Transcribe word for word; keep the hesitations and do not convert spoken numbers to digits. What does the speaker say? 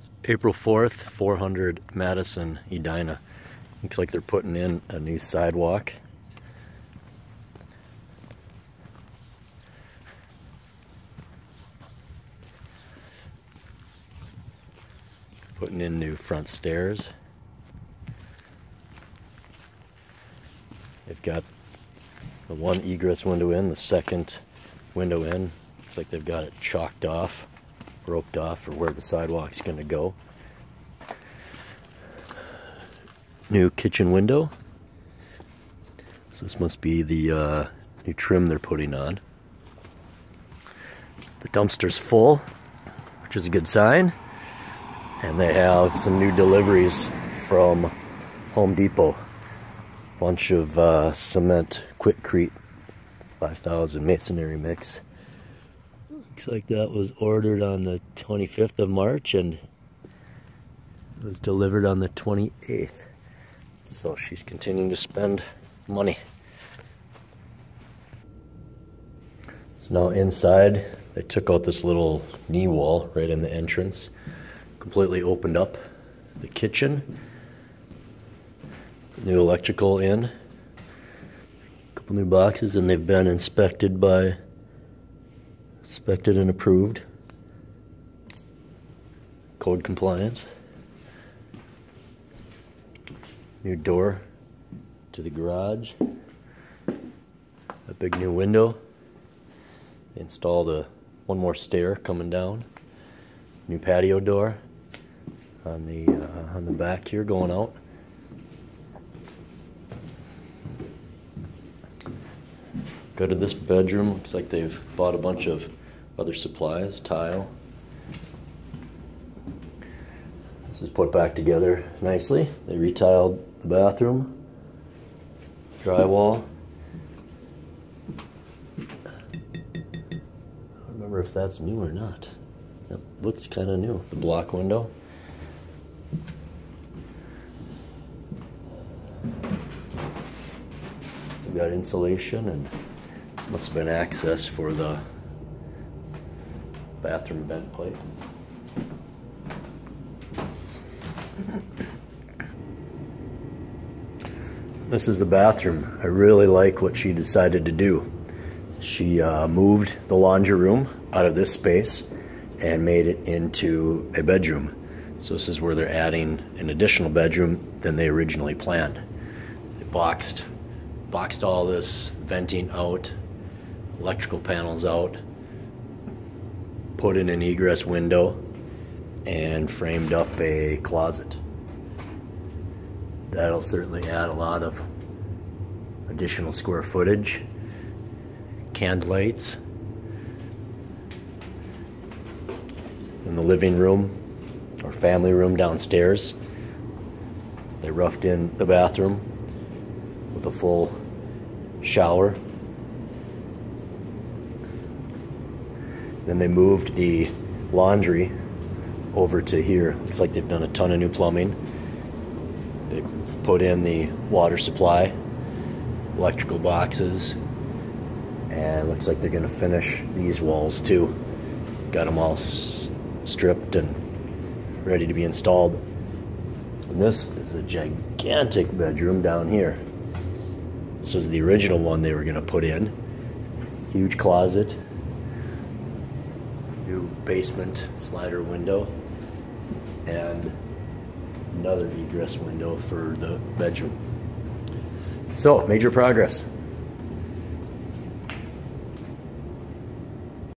It's April fourth, four hundred Madison, Edina. Looks like they're putting in a new sidewalk. Putting in new front stairs. They've got the one egress window in, the second window in. Looks like they've got it chalked off, roped off for where the sidewalk's going to go. New kitchen window. So this must be the uh, new trim they're putting on. The dumpster's full, which is a good sign. And they have some new deliveries from Home Depot. Bunch of uh, cement Quikrete five thousand masonry mix. Looks like that was ordered on the twenty-fifth of March and it was delivered on the twenty-eighth. So she's continuing to spend money. So now inside, they took out this little knee wall right in the entrance. Completely opened up the kitchen. New electrical in. A couple new boxes, and they've been inspected by inspected and approved. Code compliance. New door to the garage. A big new window. They installed a one more stair coming down. New patio door on the uh, on the back here going out. Go to this bedroom. Looks like they've bought a bunch of other supplies, tile. This is put back together nicely. They retiled the bathroom, drywall. I don't remember if that's new or not. It looks kind of new. The block window. We've got insulation, and this must have been access for the bathroom vent pipe. This is the bathroom. I really like what she decided to do. She uh, moved the laundry room out of this space and made it into a bedroom. So this is where they're adding an additional bedroom than they originally planned. They boxed, boxed all this venting out, electrical panels out, put in an egress window, and framed up a closet. That'll certainly add a lot of additional square footage. Canned lights in the living room or family room downstairs. They roughed in the bathroom with a full shower. Then they moved the laundry over to here. Looks like they've done a ton of new plumbing. They put in the water supply, electrical boxes, and looks like they're going to finish these walls too. Got them all stripped and ready to be installed. And this is a gigantic bedroom down here. This was the original one they were going to put in. Huge closet. New basement slider window. And another egress window for the bedroom. So, major progress.